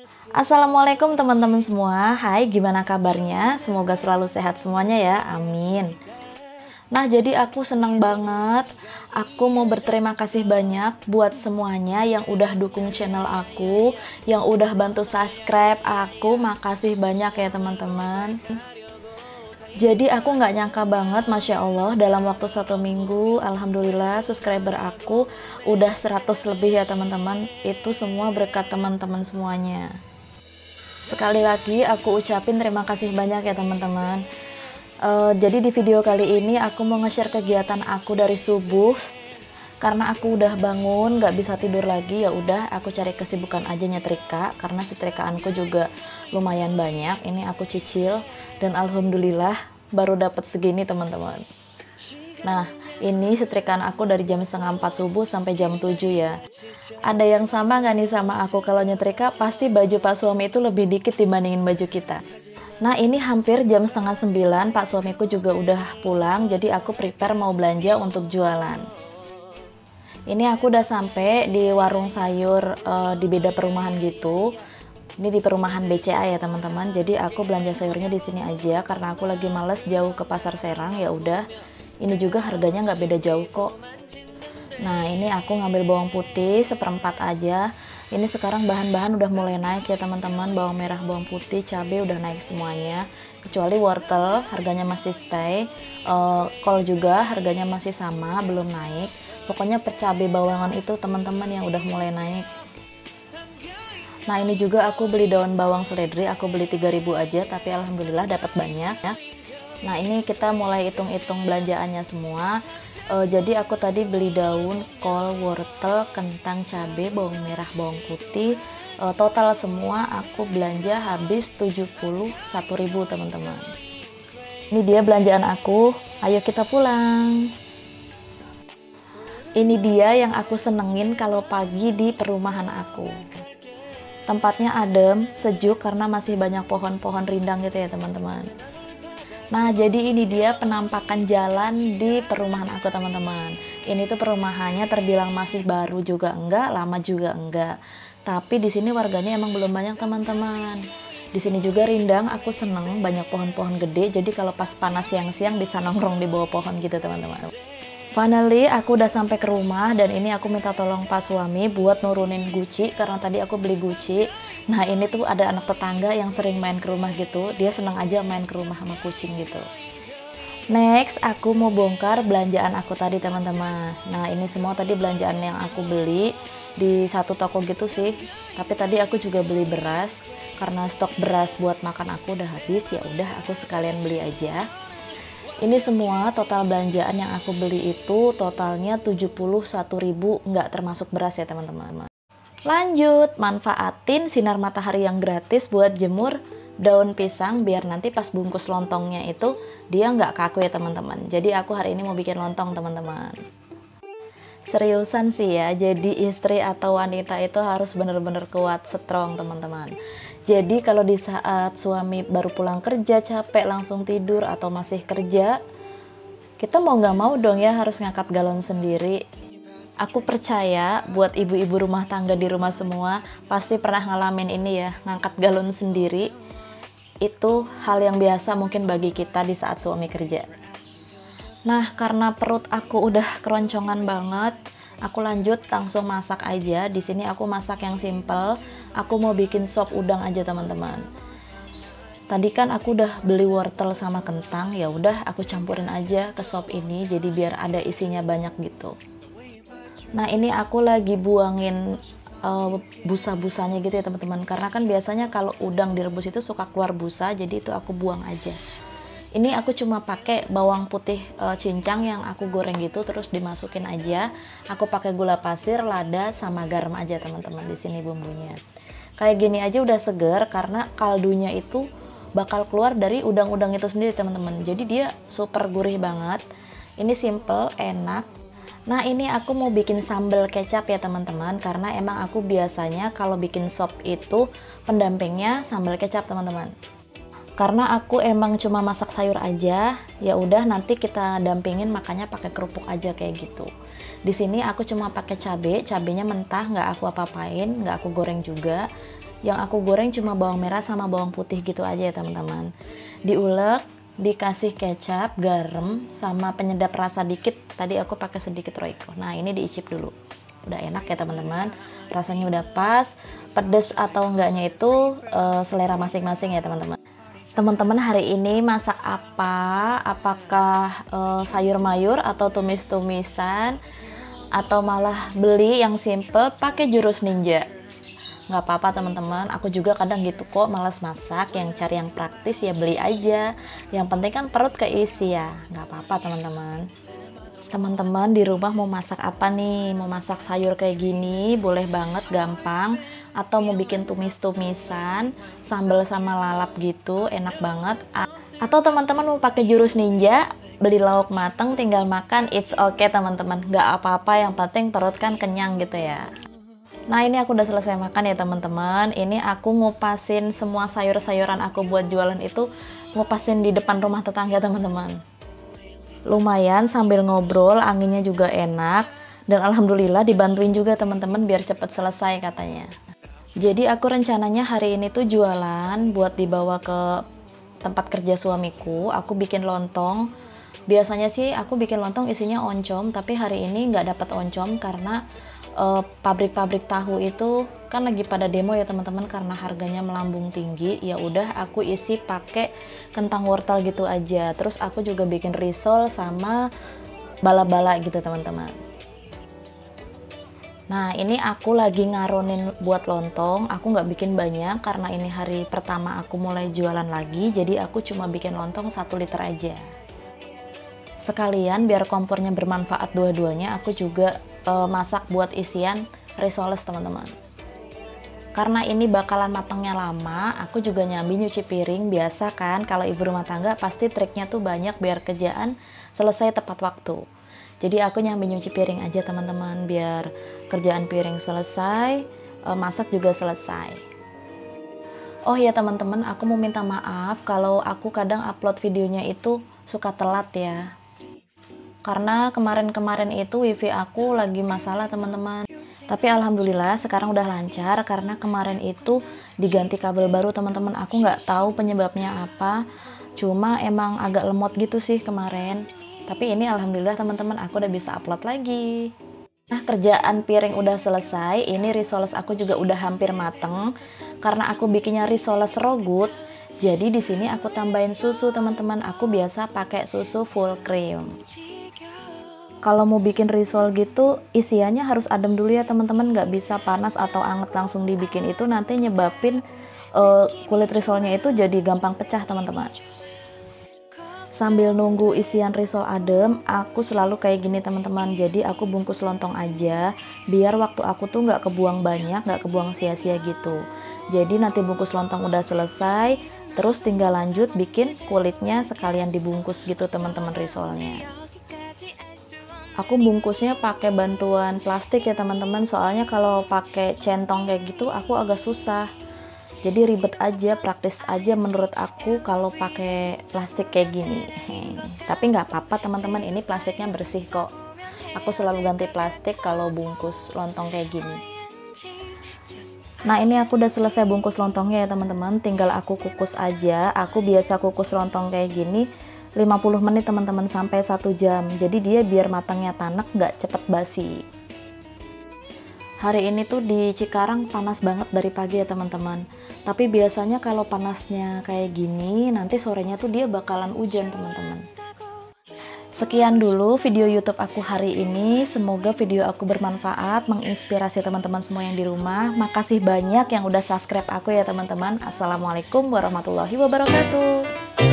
Assalamualaikum teman-teman semua. Hai, gimana kabarnya? Semoga selalu sehat semuanya ya, amin. Nah, jadi aku senang banget. Aku mau berterima kasih banyak buat semuanya yang udah dukung channel aku, yang udah bantu subscribe aku. Makasih banyak ya teman-teman. Jadi aku nggak nyangka banget, Masya Allah, dalam waktu 1 minggu, Alhamdulillah subscriber aku udah 100 lebih ya teman-teman. Itu semua berkat teman-teman semuanya. Sekali lagi aku ucapin terima kasih banyak ya teman-teman. Jadi di video kali ini aku mau nge-share kegiatan aku dari subuh. Karena aku udah bangun, nggak bisa tidur lagi, ya udah aku cari kesibukan aja nyetrika. Karena setrikaanku juga lumayan banyak. Ini aku cicil dan alhamdulillah baru dapat segini teman-teman. Nah, ini setrikaan aku dari jam setengah 4 subuh sampai jam 7 ya. Ada yang sama nggak nih sama aku? Kalau nyetrika pasti baju pak suami itu lebih dikit dibandingin baju kita. Nah, ini hampir jam setengah 9, pak suamiku juga udah pulang, jadi aku prepare mau belanja untuk jualan. Ini aku udah sampai di warung sayur di beda perumahan gitu. Ini di perumahan BCA ya teman-teman. Jadi aku belanja sayurnya di sini aja karena aku lagi males jauh ke pasar Serang. Ya udah, ini juga harganya nggak beda jauh kok. Nah, ini aku ngambil bawang putih seperempat aja. Ini sekarang bahan-bahan udah mulai naik ya teman-teman. Bawang merah, bawang putih, cabai udah naik semuanya. Kecuali wortel, harganya masih stay. Kol juga harganya masih sama, belum naik. Pokoknya per cabai bawangan itu teman-teman yang udah mulai naik. Nah, ini juga aku beli daun bawang seledri, aku beli 3.000 aja, tapi alhamdulillah dapat banyak ya. Nah, ini kita mulai hitung-hitung belanjaannya semua. Jadi aku tadi beli daun, kol, wortel, kentang, cabai, bawang merah, bawang putih. Total semua aku belanja habis 71.000 teman-teman. Ini dia belanjaan aku. Ayo kita pulang. Ini dia yang aku senengin kalau pagi di perumahan aku. Tempatnya adem, sejuk karena masih banyak pohon-pohon rindang gitu ya teman-teman. Nah, jadi ini dia penampakan jalan di perumahan aku teman-teman. Ini tuh perumahannya terbilang masih baru juga enggak, lama juga enggak. Tapi di sini warganya emang belum banyak teman-teman. Di sini juga rindang, aku seneng banyak pohon-pohon gede. Jadi kalau pas panas siang-siang bisa nongkrong di bawah pohon gitu teman-teman. Finally, aku udah sampai ke rumah dan ini aku minta tolong pak suami buat nurunin guci karena tadi aku beli guci. Nah, ini tuh ada anak tetangga yang sering main ke rumah gitu. Dia senang aja main ke rumah sama kucing gitu. Next, aku mau bongkar belanjaan aku tadi teman-teman. Nah, ini semua tadi belanjaan yang aku beli di satu toko gitu sih. Tapi tadi aku juga beli beras karena stok beras buat makan aku udah habis. Ya udah, aku sekalian beli aja. Ini semua total belanjaan yang aku beli itu totalnya 71.000, nggak termasuk beras ya teman-teman. Lanjut, manfaatin sinar matahari yang gratis buat jemur daun pisang biar nanti pas bungkus lontongnya itu dia nggak kaku ya teman-teman. Jadi aku hari ini mau bikin lontong teman-teman. Seriusan sih ya, jadi istri atau wanita itu harus bener-bener kuat, strong teman-teman. Jadi kalau di saat suami baru pulang kerja capek langsung tidur atau masih kerja, kita mau nggak mau dong ya harus ngangkat galon sendiri. Aku percaya buat ibu-ibu rumah tangga di rumah semua pasti pernah ngalamin ini ya, ngangkat galon sendiri. Itu hal yang biasa mungkin bagi kita di saat suami kerja. Nah, karena perut aku udah keroncongan banget, aku lanjut langsung masak aja. Di sini aku masak yang simple. Aku mau bikin sop udang aja teman-teman. Tadi kan aku udah beli wortel sama kentang, ya udah aku campurin aja ke sop ini jadi biar ada isinya banyak gitu. Nah, ini aku lagi buangin busa-busanya gitu ya teman-teman. Karena kan biasanya kalau udang direbus itu suka keluar busa, jadi itu aku buang aja. Ini aku cuma pakai bawang putih cincang yang aku goreng gitu terus dimasukin aja. Aku pakai gula pasir, lada sama garam aja teman-teman di sini bumbunya. Kayak gini aja udah seger karena kaldunya itu bakal keluar dari udang-udang itu sendiri teman-teman. Jadi dia super gurih banget. Ini simple, enak. Nah, ini aku mau bikin sambal kecap ya teman-teman karena emang aku biasanya kalau bikin sop itu pendampingnya sambal kecap teman-teman. Karena aku emang cuma masak sayur aja, ya udah nanti kita dampingin makanya pakai kerupuk aja kayak gitu. Di sini aku cuma pakai cabai, cabainya mentah, nggak aku apa-apain, nggak aku goreng juga. Yang aku goreng cuma bawang merah sama bawang putih gitu aja ya teman-teman. Diulek, dikasih kecap, garam, sama penyedap rasa dikit. Tadi aku pakai sedikit Royco. Nah ini diicip dulu. Udah enak ya teman-teman. Rasanya udah pas. Pedes atau enggaknya itu selera masing-masing ya teman-teman. Teman-teman hari ini masak apa? Apakah sayur mayur atau tumis-tumisan? Atau malah beli yang simple pakai jurus ninja? Nggak apa-apa teman-teman, aku juga kadang gitu kok, malas masak. Yang cari yang praktis ya beli aja. Yang penting kan perut keisi ya. Nggak apa-apa teman-teman. Teman-teman di rumah mau masak apa nih? Mau masak sayur kayak gini boleh banget, gampang. Atau mau bikin tumis-tumisan sambal sama lalap gitu, enak banget. Atau teman-teman mau pakai jurus ninja, beli lauk mateng tinggal makan, it's okay teman-teman, nggak apa-apa, yang penting perut kan kenyang gitu ya. Nah ini aku udah selesai makan ya teman-teman. Ini aku ngupasin semua sayur-sayuran aku buat jualan itu, ngupasin di depan rumah tetangga teman-teman. Lumayan sambil ngobrol, anginnya juga enak. Dan alhamdulillah dibantuin juga teman-teman biar cepet selesai katanya. Jadi aku rencananya hari ini tuh jualan buat dibawa ke tempat kerja suamiku. Aku bikin lontong. Biasanya sih aku bikin lontong isinya oncom, tapi hari ini nggak dapat oncom karena pabrik-pabrik tahu itu kan lagi pada demo ya teman-teman, karena harganya melambung tinggi. Ya udah aku isi pakai kentang wortel gitu aja. Terus aku juga bikin risol sama bala-bala gitu teman-teman. Nah ini aku lagi ngaronin buat lontong. Aku nggak bikin banyak karena ini hari pertama aku mulai jualan lagi. Jadi aku cuma bikin lontong 1 liter aja. Sekalian biar kompornya bermanfaat dua-duanya, aku juga masak buat isian risoles teman-teman. Karena ini bakalan matangnya lama, aku juga nyambi nyuci piring. Biasa kan kalau ibu rumah tangga pasti triknya tuh banyak biar kerjaan selesai tepat waktu. Jadi aku nyambi nyuci piring aja teman-teman, biar kerjaan piring selesai, masak juga selesai. Oh ya teman-teman, aku mau minta maaf kalau aku kadang upload videonya itu suka telat ya. Karena kemarin-kemarin itu wifi aku lagi masalah teman-teman. Tapi alhamdulillah sekarang udah lancar karena kemarin itu diganti kabel baru teman-teman. Aku nggak tahu penyebabnya apa, cuma emang agak lemot gitu sih kemarin. Tapi ini alhamdulillah teman-teman aku udah bisa upload lagi. Nah kerjaan piring udah selesai. Ini risoles aku juga udah hampir mateng. Karena aku bikinnya risoles raw good, jadi di sini aku tambahin susu teman-teman. Aku biasa pakai susu full cream. Kalau mau bikin risol gitu isiannya harus adem dulu ya teman-teman. Nggak bisa panas atau anget langsung dibikin, itu nanti nyebabin kulit risolnya itu jadi gampang pecah teman-teman. Sambil nunggu isian risol adem, aku selalu kayak gini teman-teman. Jadi aku bungkus lontong aja, biar waktu aku tuh nggak kebuang banyak, nggak kebuang sia-sia gitu. Jadi nanti bungkus lontong udah selesai, terus tinggal lanjut bikin kulitnya sekalian dibungkus gitu teman-teman risolnya. Aku bungkusnya pakai bantuan plastik ya teman-teman, soalnya kalau pakai centong kayak gitu aku agak susah. Jadi ribet aja, praktis aja menurut aku kalau pakai plastik kayak gini. Tapi nggak apa-apa teman-teman, ini plastiknya bersih kok. Aku selalu ganti plastik kalau bungkus lontong kayak gini. Nah ini aku udah selesai bungkus lontongnya ya teman-teman, tinggal aku kukus aja. Aku biasa kukus lontong kayak gini 50 menit teman-teman sampai 1 jam. Jadi dia biar matangnya tanek, nggak cepet basi. Hari ini tuh di Cikarang panas banget dari pagi ya teman-teman. Tapi biasanya kalau panasnya kayak gini, nanti sorenya tuh dia bakalan hujan teman-teman. Sekian dulu video YouTube aku hari ini. Semoga video aku bermanfaat, menginspirasi teman-teman semua yang di rumah. Makasih banyak yang udah subscribe aku ya teman-teman. Assalamualaikum warahmatullahi wabarakatuh.